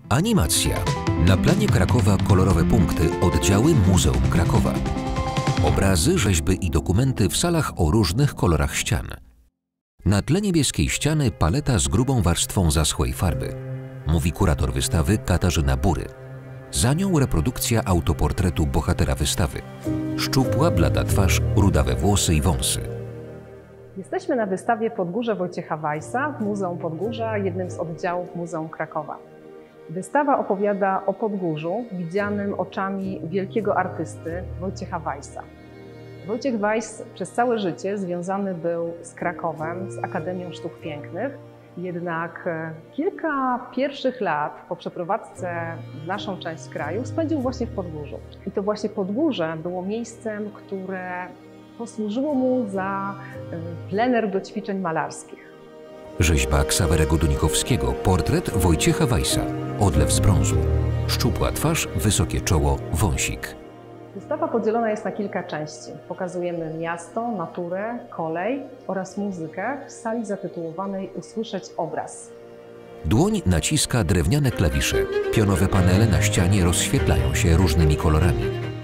Animacja. Na planie Krakowa kolorowe punkty, oddziały Muzeum Krakowa. Obrazy, rzeźby i dokumenty w salach o różnych kolorach ścian. Na tle niebieskiej ściany paleta z grubą warstwą zaschłej farby. Mówi kurator wystawy Katarzyna Bury. Za nią reprodukcja autoportretu bohatera wystawy. Szczupła, blada twarz, rudawe włosy i wąsy. Jesteśmy na wystawie Podgórze Wojciecha Weissa w Muzeum Podgórza, jednym z oddziałów Muzeum Krakowa. Wystawa opowiada o Podgórzu widzianym oczami wielkiego artysty Wojciecha Weissa. Wojciech Weiss przez całe życie związany był z Krakowem, z Akademią Sztuk Pięknych, jednak kilka pierwszych lat po przeprowadzce w naszą część kraju spędził właśnie w Podgórzu. I to właśnie Podgórze było miejscem, które posłużyło mu za plener do ćwiczeń malarskich. Rzeźba Ksawerego Dunikowskiego, portret Wojciecha Weissa, odlew z brązu. Szczupła twarz, wysokie czoło, wąsik. Wystawa podzielona jest na kilka części. Pokazujemy miasto, naturę, kolej oraz muzykę w sali zatytułowanej Usłyszeć obraz. Dłoń naciska drewniane klawisze. Pionowe panele na ścianie rozświetlają się różnymi kolorami.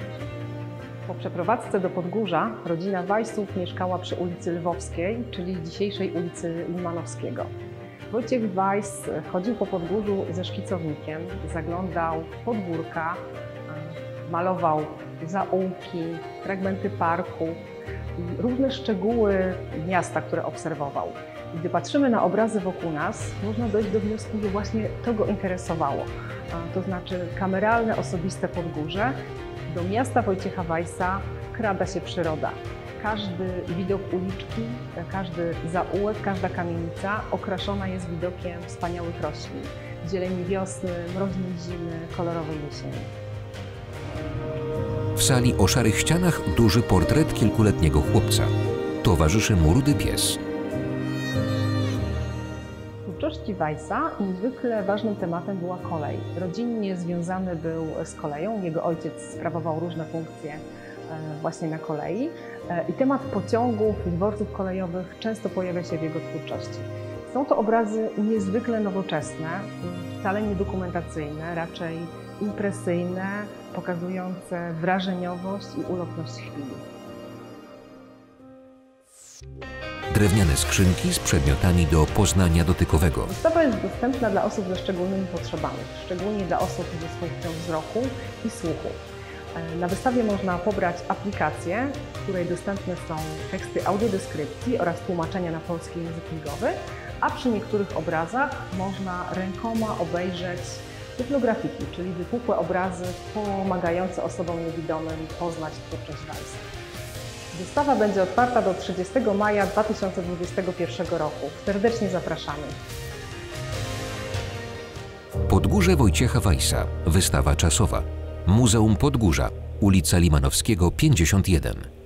Po przeprowadzce do Podgórza rodzina Weissów mieszkała przy ulicy Lwowskiej, czyli dzisiejszej ulicy Limanowskiego. Wojciech Weiss chodził po Podgórzu ze szkicownikiem, zaglądał w podwórka, malował zaułki, fragmenty parku i różne szczegóły miasta, które obserwował. I gdy patrzymy na obrazy wokół nas, można dojść do wniosku, że właśnie to go interesowało. To znaczy kameralne, osobiste Podgórze. Do miasta Wojciecha Weissa wkrada się przyroda. Każdy widok uliczki, każdy zaułek, każda kamienica okraszona jest widokiem wspaniałych roślin. Zieleni wiosny, mroźnej zimy, kolorowej jesieni. W sali o szarych ścianach duży portret kilkuletniego chłopca. Towarzyszy mu rudy pies. W twórczości Weissa niezwykle ważnym tematem była kolej. Rodzinnie związany był z koleją. Jego ojciec sprawował różne funkcje właśnie na kolei. I temat pociągów i dworców kolejowych często pojawia się w jego twórczości. Są to obrazy niezwykle nowoczesne, wcale nie dokumentacyjne, raczej impresyjne, pokazujące wrażeniowość i ulotność chwili. Drewniane skrzynki z przedmiotami do poznania dotykowego. Wystawa jest dostępna dla osób ze szczególnymi potrzebami, szczególnie dla osób z dysfunkcją wzroku i słuchu. Na wystawie można pobrać aplikację, w której dostępne są teksty audiodeskrypcji oraz tłumaczenia na polski język migowy, a przy niektórych obrazach można rękoma obejrzeć typografiki, czyli wypukłe obrazy pomagające osobom niewidomym poznać twórczość Weissa. Wystawa będzie otwarta do 30 maja 2021 roku. Serdecznie zapraszamy. Podgórze Wojciecha Weissa. Wystawa czasowa. Muzeum Podgórza. Ulica Limanowskiego 51.